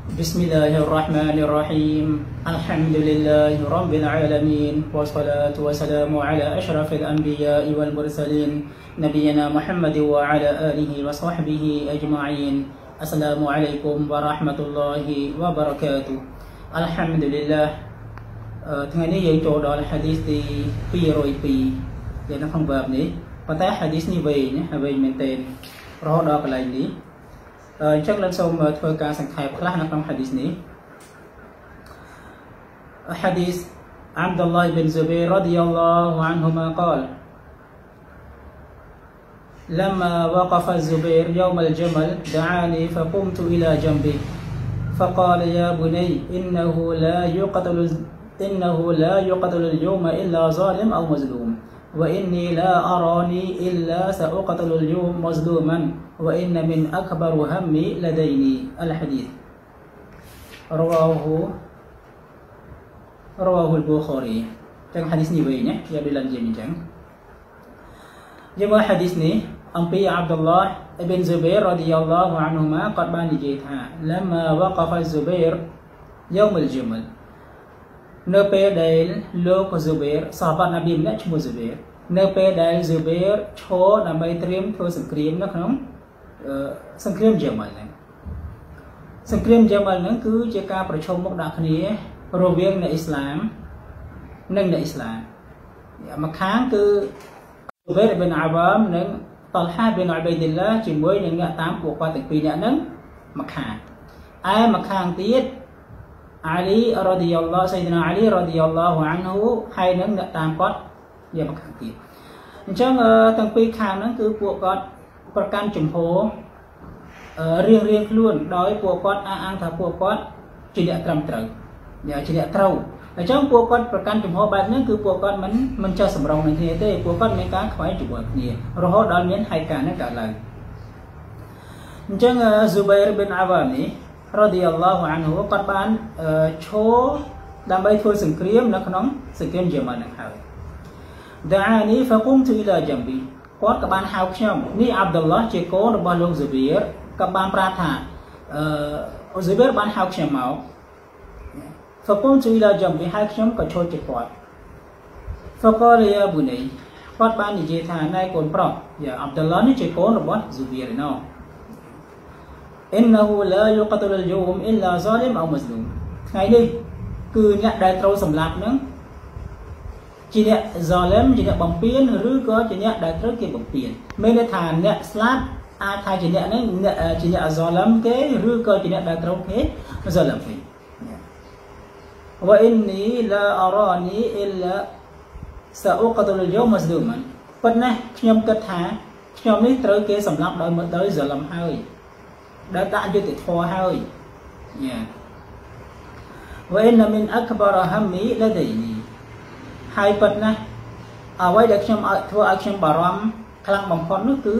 بسم الله الرحمن الرحيم الحمد لله رب العالمين والصلاة والسلام على أشرف الأنبياء والمرسلين نبينا محمد وعلى آله وصحبه أجمعين السلام عليكم ورحمة الله وبركاته الحمد لله ថ្ងៃនេះយើងចូលដល់ hadith ទី 202 នៅក្នុង bab នេះ ប៉ុន្តែ hadith នេះវែងមែនទែនរហូតដល់កន្លែងនេះ អញ្ចឹងលោកសូមធ្វើការសង្ខេបខ្លះនៅក្នុង hadith នេះ hadith Abdullah ibn Zubair radiyallahu anhuma qala لما وقف الزبير يوم الجمل دعاني فقمت إلى جنبه فقال يا بني إنه لا يقتل اليوم إلا ظالم أو مظلوم وإني لا أراني إلا سأقتل اليوم مظلوما وإن من أكبر همي لديني الحديث رواه البخاري ចឹង hadith នេះវិញណាយកដូចឡើងនិយាយអញ្ចឹងយើងមើល hadith នេះអំពី Abdullah ibn Zubair radiyallahu anhuma គាត់បាននិយាយថា لما وقف الزبير يوم الجمل នៅពេលដែលលោក Zubair សាហាបណាប៊ីម្នាក់ឈ្មោះ Zubair នៅពេលដែល Zubair ឈរដើម្បីត្រៀមធ្វើសង្គ្រាមនៅក្នុងសង្គ្រាម Jamal ហ្នឹងសង្គ្រាម Jamal ហ្នឹងគឺជាការប្រឈមមុខដាក់គ្នារវាងអ្នកអ៊ីស្លាមនិងអ្នកអ៊ីស្លាមមួយខាងគឺ Zubair ibn Awam និង Talha bin Ubaidillah ជាមួយនឹងអ្នកតាមពួកគាត់ទាំងពីរនាក់ហ្នឹងមួយខាងឯមួយខាងទៀត Ali radhiyallahu Sayyidina Ali radhiyallahu anhu ហើយនឹងអ្នកតាមគាត់យកមកខាងទៀតអញ្ចឹងទាំងពីរខាងហ្នឹងគឺពួកគាត់ប្រកាន់ជំហររៀងខ្លួនដោយពួកគាត់អះអាងថាពួកគាត់ជាអ្នកត្រឹមត្រូវជាអ្នកត្រូវអញ្ចឹងពួកគាត់ប្រកាន់ជំហរបែបហ្នឹងគឺពួកគាត់មិនចេះសម្រងនឹងគ្នាទេពួកគាត់មានការខ្វែងជាមួយគ្នារហូតដល់មានហេតុការណ៍ហ្នឹងកើតឡើងអញ្ចឹង Zubair bin Awam នេះ radhiyallahu anhu គាត់បានឈរដើម្បីធ្វើសង្គ្រាមនៅក្នុងសង្គ្រាម Jamal ហ្នឹងហើយ Da'ani faqumtu ila jambi គាត់ក៏បានហៅខ្ញុំនេះ Abdullah ជាកូនរបស់លោក Zubair ក៏បានប្រាប់ថា Zubair បានហៅខ្ញុំមក faqumtu ila jambi ហើយខ្ញុំក៏ឈរជិតគាត់ faqala ya bunay គាត់បាននិយាយថាណែកូនប្រុស Abdullah នេះជាកូនរបស់ Zubair ណោះ إنه لا يقتل اليوم إلا ظالم أو مظلوم ថ្ងៃនេះគឺអ្នកដែលត្រូវសម្លាប់នឹងជាអ្នក ظالم ជាអ្នកបំពានឬក៏ជាអ្នកដែលត្រូវគេបំពានមានន័យថាអ្នកស្លាប់អាចថាជាអ្នកនឹងជាអ្នក ظالم គេឬក៏ជាអ្នកដែលត្រូវគេ ظالم គេ وإني لا أراني إلا سأقتل اليوم مظلوما ប៉ុន្តែខ្ញុំគិតថាខ្ញុំនេះត្រូវគេសម្លាប់ដោយ ظالم ហើយដែលដាក់យុត្តិធម៌ហើយوإن من أكبر همي لديني ហើយប៉ុន្តែអ្វីដែលខ្ញុំធ្វើឲ្យខ្ញុំបារម្ភខ្លាំងបំផុតនោះគឺ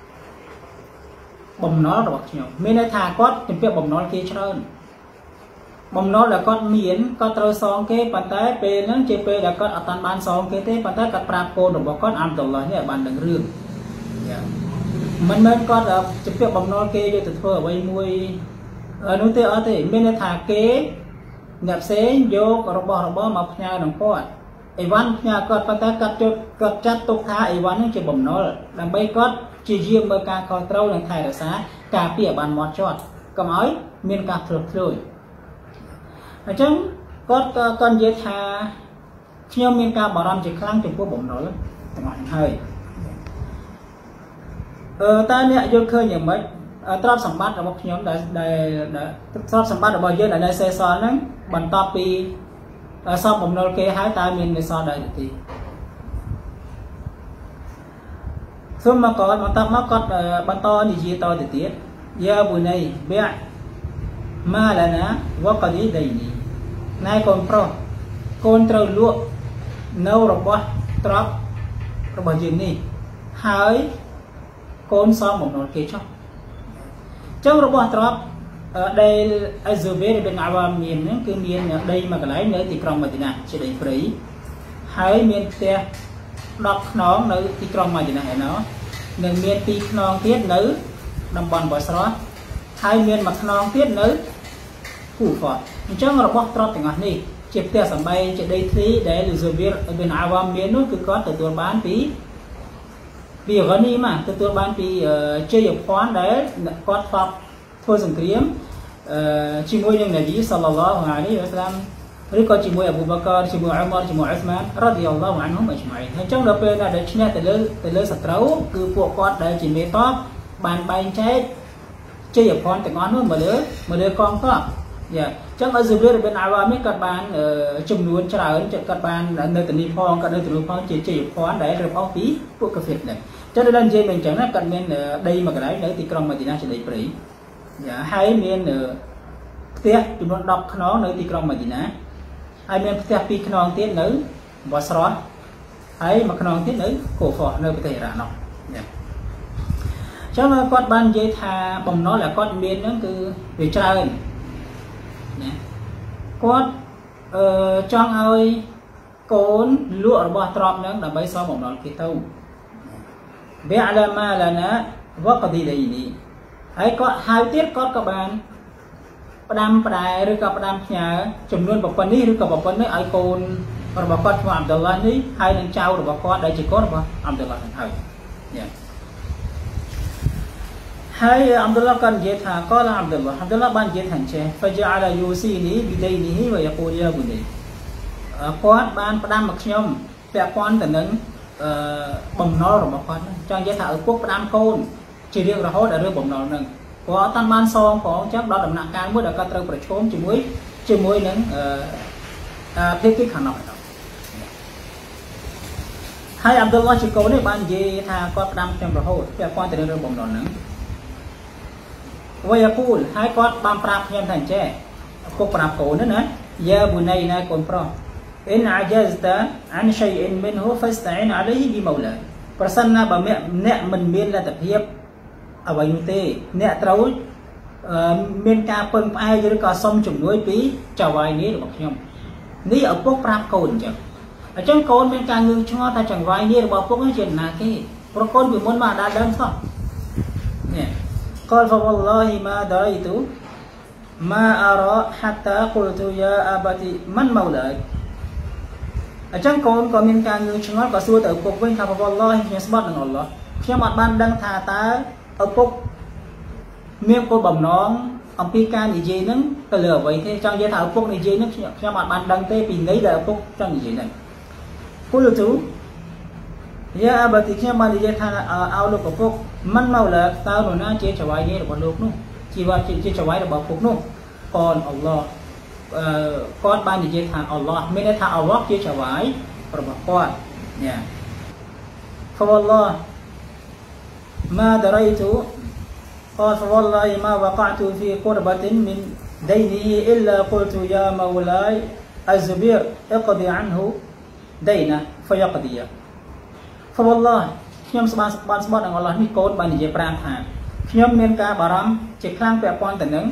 បំណុលរបស់ខ្ញុំមានន័យថាគាត់ជំពាក់បំណុលគេច្រើនបំណុលដែលគាត់មានគាត់ត្រូវសងគេប៉ុន្តែពេលហ្នឹងជាពេលដែលគាត់អត់បានសងគេទេប៉ុន្តែគាត់ប្រាប់កូនរបស់គាត់ Abdullah នេះឲ្យបានដឹងរឿងមិនមែនគាត់ជំពាក់បំណុលគេយកទៅធ្វើអ្វីមួយនោះទេអត់ទេមានន័យថាគេអ្នកផ្សេងយករបស់មកផ្ញើនឹងគាត់អីវ៉ាន់ផ្ញើគាត់ប៉ុន្តែគាត់ចាត់ទុកថាអីវ៉ាន់នេះជាបំណុលដើម្បីគាត់ជាយាមមើលការខុសត្រូវនិងថែរក្សាការពារឲ្យបានហ្មត់ចត់កុំឲ្យមានការធ្លុះធ្លុយអញ្ចឹងគាត់ក៏និយាយថាខ្ញុំមានការបារម្ភជាខ្លាំងចំពោះបំណុលទាំងអស់ហើយតើអ្នកយល់ឃើញយ៉ាងម៉េចទ្រព្យសម្បត្តិរបស់ខ្ញុំដែលទ្រព្យសម្បត្តិរបស់យើងដែលនៅសេសសល់ហ្នឹងបន្ទាប់ពីសងបំណុលគេហើយតើមាននៅសល់ដែរទេសូមមកគាត់បន្តនិយាយតទៅទៀតយ៉ាប៊ូណៃបិម៉ាឡាណាវកឌីដៃនីណែកូនប្រុសកូនត្រូវលក់នៅរបស់ទ្រព្យរបស់យើងនេះហើយកូនសងបំណុលគេចុះចឹងរបស់ទ្រព្យដែល Zubair bin Awam មានហ្នឹងគឺមានដីមួយកន្លែងនៅទីក្រុងម៉ាឌីណាជាដីព្រៃហើយមានផ្ទះ10ខ្នងនៅទីក្រុងម៉ាឌីណាឯណោះនិងមាន2ខ្នងទៀតនៅតំបន់បោះស្រស់ហើយមានមួយខ្នងទៀតនៅគូហ្វអញ្ចឹងរបស់ទ្រព្យទាំងអស់នេះជាផ្ទះសម្បែងជាដីធ្លីដែលលូស៊ូប៊ីរអ៊ីប៊ីនអាវ៉ាមមាននោះគឺគាត់ទទួលបានពីរ៉ានីម៉ាទទួលបានពីជ័យភ័ណ្ឌដែលគាត់ធ្វើសង្គ្រាមជាមួយនឹងនប៊ីសល្លឡោះអាឡៃហ៊ីវ៉ាសឡាមឬក៏ជាមួយអប៊ូបការជាមួយអ៊ុមារជាមួយអ៊ុស្មានរ៉ាឌីយ៉ាឡោះអានហ៊ុមអ៊ីជ្ម៉ៃអញ្ចឹងដល់ពេលណាដែលឈ្នះទៅលើសត្រូវគឺពួកគាត់ដែលជាមេតបបានបែងចែកជ័យភ័ណ្ឌទាំងអស់នោះមកលើកងទ័ពយ៉ាអញ្ចឹងអ៊ូស៊ូប៊ីរប៊ីនអាវ៉ាមនេះគាត់បានចំនួនច្រើនគាត់បាននៅទនីផងគាត់នៅទនីផងជាជ័យភ័ណ្ឌដែលរឹបអូសពីពួកកាហ្វិរហ្នឹងចឹងដល់និយាយមកអញ្ចឹងណាគាត់មានដីមួយកន្លែងនៅទីក្រុងម៉ាឌីណាជាដីព្រៃយ៉ាហើយមានផ្ទះចំនួន10ខ្នងនៅទីក្រុងម៉ាឌីណាហើយមានផ្ទះ2ខ្នងទៀតនៅបស្រ៉ាហើយមួយខ្នងទៀតនៅកូហ្វនៅប្រទេសអ៊ីរ៉ាក់នោះយ៉ាចឹងគាត់បាននិយាយថាបំណុលដែលគាត់មានហ្នឹងគឺវាច្រើនណាគាត់ចង់ឲ្យកូនលក់របស់ទ្រព្យហ្នឹងដើម្បីសងបំណុលគេទៅវាអាឡាម៉ាឡាណាវ៉ាកឌីដៃនីហើយគាត់ហើយទៀតគាត់ក៏បានផ្ដាំផ្ដែឬក៏ផ្ដាំផ្ញើចំនួនប្រព័ន្ធនេះឬក៏ប្រព័ន្ធនេះឲ្យកូនរបស់គាត់ឈ្មោះអាប់ឌុលឡានេះហើយនឹងចៅរបស់គាត់ដែលជាកូនរបស់អាប់ឌុលឡាហ្នឹងហើយហើយអាប់ឌុលឡាក៏និយាយថាក៏អាប់ឌុលឡាបាននិយាយថាចេះ فجعل يوصيني بدينه ويقول يا بني គាត់បានផ្ដាំមកខ្ញុំពាក់ព័ន្ធទៅនឹងបំណុលរបស់គាត់ចង់និយាយថាឪពុកផ្ដាំកូនជារៀងរហូតដល់រឿងបំណុលហ្នឹងគាត់អត់បានសងផងអញ្ចឹងដល់ដំណាក់កាលមួយដែលគាត់ត្រូវប្រឈមជាមួយនឹងភាគីខាងនោះហើយអាប់ឌុលឡាជាកូននេះបាននិយាយថាគាត់ផ្ដាំខ្ញុំរហូតពាក់ព័ន្ធទៅនឹងរឿងបំណុលហ្នឹងវាយគូលហើយគាត់បានប្រាប់ខ្ញុំថាអញ្ចេះឪពុកប្រាប់កូនណាយ៉ាប៊ូណៃណាកូនប្រុសإن عجزت عن شيء منه فاستعن عليه بمولى ប្រសិនណាបើអ្នកមិនមានលទ្ធភាពអ្វីនោះទេអ្នកត្រូវមានការពឹងផ្អែកឬក៏សុំជំនួយពីចៅហ្វាយនេះរបស់ខ្ញុំនេះឪពុកប្រាប់កូនអញ្ចឹងកូនមានការងឿងឆ្ងល់ថាចៅហ្វាយនេះរបស់ឪពុកនេះជាណាគេព្រោះកូនពីមុនមកដល់ដើមសោះនេះقال فوالله ما دريت ما أرى حتى قلت يا أبتي من مولاي អញ្ចឹងកូនក៏មានការងឿងឆ្ងល់ក៏សួរទៅឪពុកវិញថាវ៉ាឡោះខ្ញុំស្បត់នឹងអល់ឡោះខ្ញុំអត់បានដឹងថាតើឪពុកមានគោលបំណងអំពីការនិយាយហ្នឹងទៅលើអ្វីទេចង់និយាយថាឪពុកនិយាយហ្នឹងខ្ញុំអត់បានដឹងទេពីន័យដែលឪពុកចង់និយាយហ្នឹងគូលទូយ៉ាអបទីខ្ញុំបាននិយាយថាឲ្យលោកឪពុកមិនមកលើតើនរណាជាចៅហ្វាយរបស់លោកនោះជាចៅហ្វាយរបស់ឪពុកនោះកូនអល់ឡោះគាត់បាននិយាយថាអល់ឡោះមានន័យថាអល់ឡោះជាចៅហ្វាយរបស់គាត់ញ៉ាفوالله ما دريت قال فوالله ما وقعت في قربة من دينه إلا قلت يا مولاي الزبير اقضي عنه دينه فيقضي فوالله ខ្ញុំស្បានស្បត់នឹងអល់ឡោះនេះកូនបាននិយាយប្រាំថាខ្ញុំមានការបារម្ភជាខ្លាំងពាក់ព័ន្ធទៅនឹង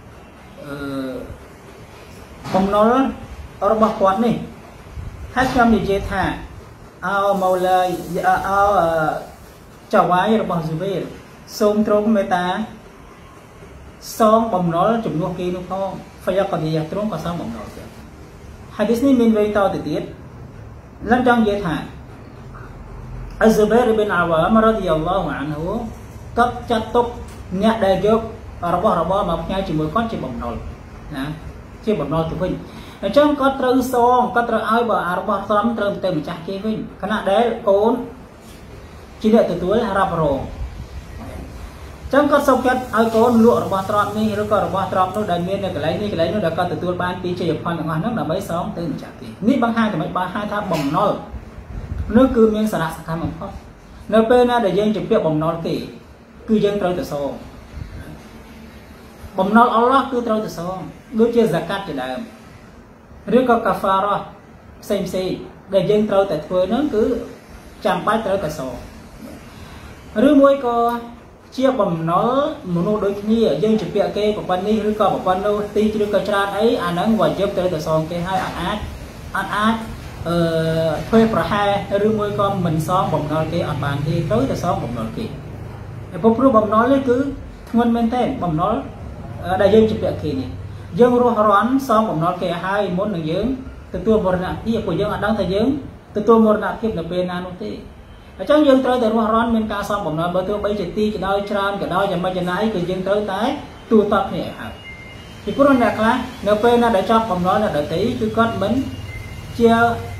បំណុលរបស់គាត់នេះហើយខ្ញុំនិយាយថាអោម៉ូឡាយអោចៅហ្វាយរបស់ស៊ូប៊ីរសូមទ្រង់មេត្តាសងបំណុលចំនួនគេនោះផងហ្វយ៉ាកឌីយ៉ាទ្រង់ក៏សងបំណុលទៀតហាឌីសនេះមានវ័យតទៅទៀតឡើងចង់និយាយថាអ៊ូស៊ូប៊ីរអ៊ីប៊ីនអាវ៉ាមរ៉ាឌីយ៉ាឡោះអានហ៊ូគាត់ចាត់ទុកអ្នកដែលយករបស់របរមកផ្ញើជាមួយគាត់ជាបំណុលណាជាបំណុលទៅវិញអញ្ចឹងគាត់ត្រូវសងគាត់ត្រូវឲ្យបើរបស់ស្រំត្រូវទៅម្ចាស់គេវិញខណៈដែលកូនជាអ្នកទទួលរ៉ាប់រងអញ្ចឹងគាត់សុំចិត្តឲ្យកូនលក់របស់ទ្រព្យនេះឬក៏របស់ទ្រព្យនោះដែលមាននៅកន្លែងនេះកន្លែងនោះដែលគាត់ទទួលបានពីជ័យភ័ណ្ឌទាំងអស់ហ្នឹងដើម្បីសងទៅម្ចាស់គេនេះបង្ហាញតែមិនបានហៅថាបំណុលនោះគឺមានសារៈសំខាន់បំផុតនៅពេលណាដែលយើងជំពាក់បំណុលគេគឺយើងត្រូវទៅសងបំណុលអល់ឡោះគឺត្រូវទៅសងដូចជាហ្សាកាត់ជាដើមឬក៏កាហ្វារ៉ាផ្សេងដែលយើងត្រូវតែធ្វើហ្នឹងគឺចាំបាច់ត្រូវតែសងឬមួយក៏ជាបំណុលមនុស្សដូចគ្នាយើងជំពាក់គេប្រព័ន្ធនេះឬក៏ប្រព័ន្ធនោះទីឬក៏ច្រើនអីអាហ្នឹងវាយប់ត្រូវតែសងគេហើយអាចធ្វើប្រហែលឬមួយក៏មិនសងបំណុលគេអត់បានទេត្រូវតែសងបំណុលគេព្រោះបំណុលនេះគឺធ្ងន់មែនទែនបំណុលដែលយើងជំពាក់គេនេះ dương rùa rón xong một nó kề hai môn là dương từ tua một nạp kia của dương ở đang thời dương từ tua một nạp kia là bên nào thế trong dương tới từ rùa rón bên ca xong một nó bữa tua bây giờ ti cái đôi tròn cái đôi giờ bây giờ nãy từ dương tới tái tu tập nhẹ thì cũng là khác nếu bên nó để cho một nó là để thấy cứ con bánh chia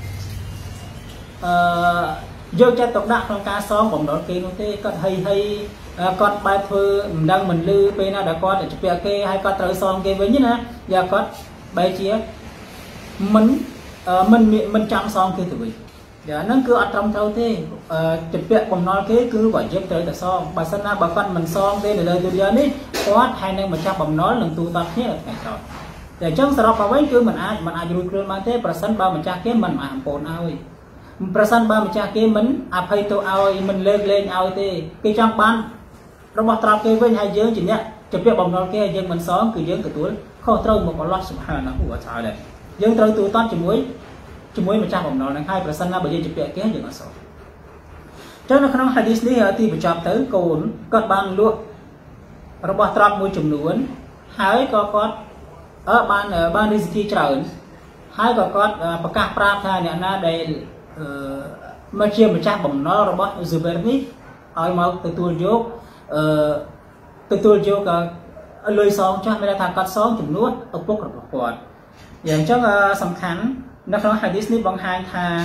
dương cho tộc đạo trong ca xong một nó kia thế con hay con bài thơ đang mình lưu bên nào đã con để chụp bìa kê hay con tới xong kê với nhất nè giờ con bài chia mình chăm xong kê tụi giờ nó cứ ở trong thâu thế chụp bìa cùng nói kế cứ gọi giúp tới là xong bà sân bà con mình xong thế để lời tôi giờ ní có hai nên mà chắc bằng nói lần tu tập nhé là thành rồi để trong sau đó với cứ mình ai rồi luôn mà thế bà sân ba mình chắc kế mình mà bồn ao bà sân ba mình chắc kế mình hay tôi ao mình lên ao thế cái trong ban trong mặt trap kê với hai dương chỉ nhá chụp việc bằng nó kê dương mình xóm cứ dương cái túi không trâu một con lót subhanahu wa ta'ala dương trâu túi toán chỉ muối mà trang bằng nó là 2% là bởi vì chụp việc kế dương ở số cho nên trong hadith này thì bị chọc tới cồn con ban lụa trong mặt trap môi chùm nuốn hai có ở ban rizki trời hai có bậc ca prap thay nè na đây mà chia mà trang bằng nó robot Zubair ai mau từ tuôn vô từ tôi vô cả lôi xong cho mình thằng cắt xong chừng nuốt ở quốc ở quạtอย่างchắcสำคัญนักร้องฮะดิษนี้บางทางทาง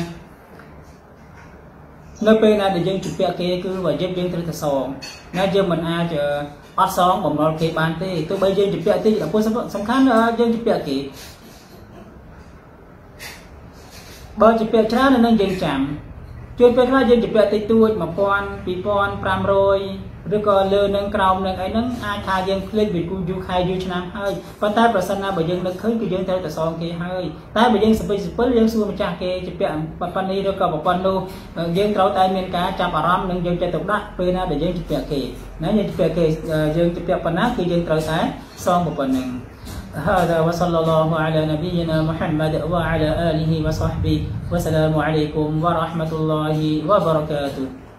nơi bên này để dân chụp bẹ kia cứ và dân dân từ sòng ngay giờ mình ai chờ ót sóng bồng nó kia bàn tê tôi bây giờ chụp bẹ tê là cô sắm khán dân chụp bẹ kia bao chụp bẹ trái nên dân chạm chuyên về các dân chụp bẹ tê tôi mà con bị con pram rồi rồi còn lơ nâng cầu nâng ấy nâng ai thay dân lên bị cung du khai du nam hơi còn taiประสานbởi dân nó khơi cái dân theo từ song kia hơi tai bởi dân sập sập dân xua mà cha kia chụp bẹ pan đi rồi còn một con đô dân trâu tai miền cá chạm ở ram nâng dân chơi tục đất bên na để dân chụp bẹ kia nếu dân chụp bẹ kia dân chụp bẹ pan á thì dân trâu tai song một phần nâng هذا وصلى الله على نبينا محمد وعلى آله وصحبه والسلام عليكم ورحمة الله وبركاته